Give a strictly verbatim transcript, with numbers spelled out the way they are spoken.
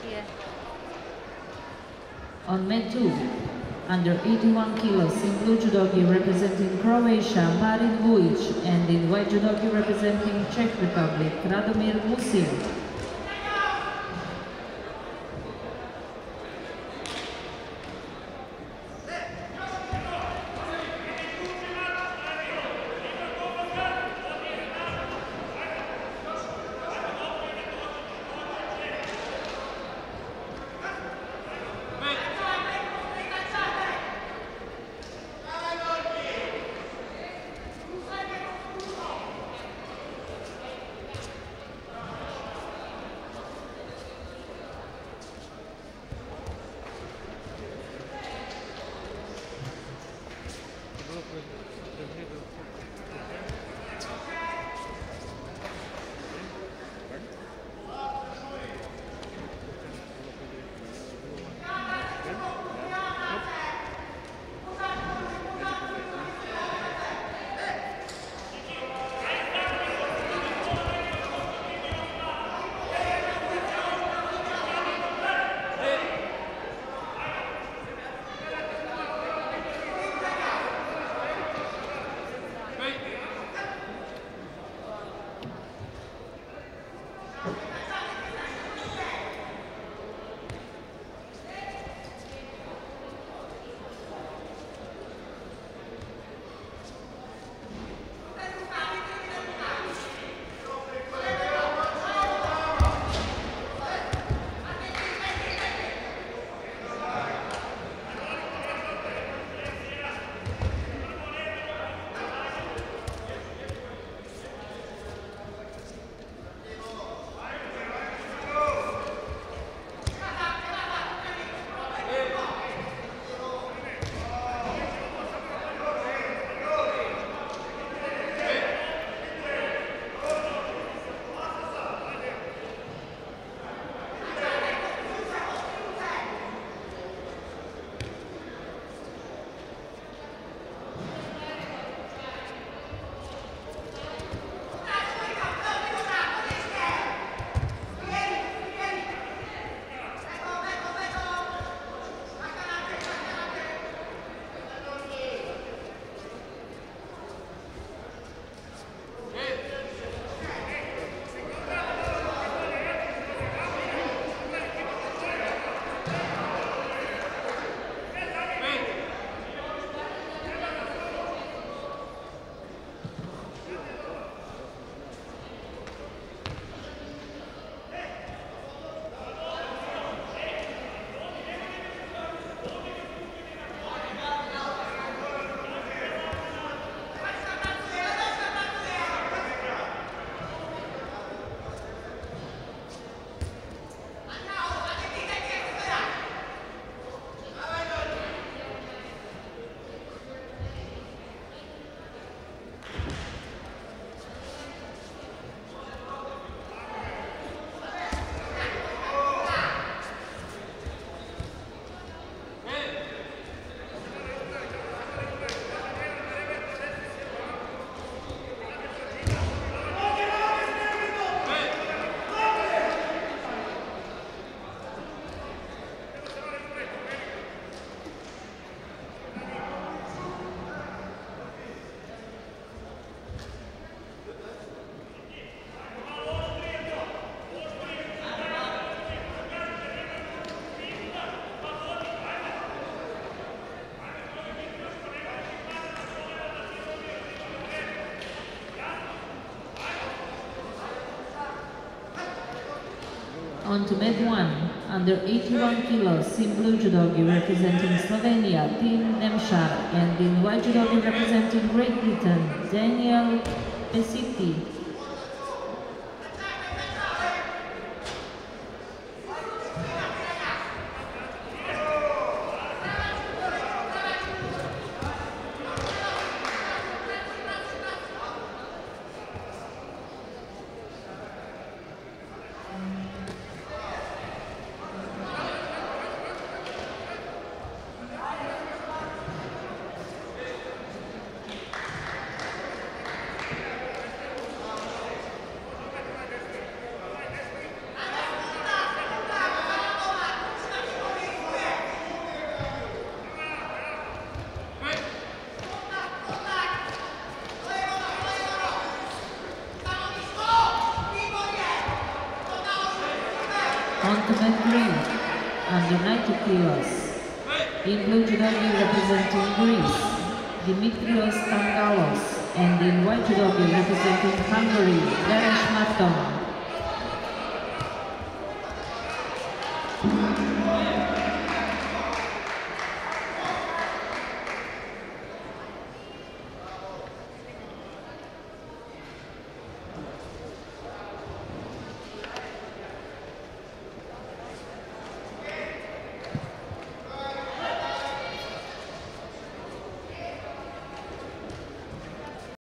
On mat two, under eighty-one kilos, in blue judogi representing Croatia, Marin Vujic, and in white judogi representing Czech Republic, Radomir Musil. On to mat one, under eighty-one kilos, in blue judogi representing Slovenia, Tim Nemšar, and in white judogi representing Great Britain, Daniel Pesiti. On to mat three, under ninety kilos. In blue judogi representing Greece, Dimitrios Tangalos, and in white judogi representing Hungary, Veres Maton.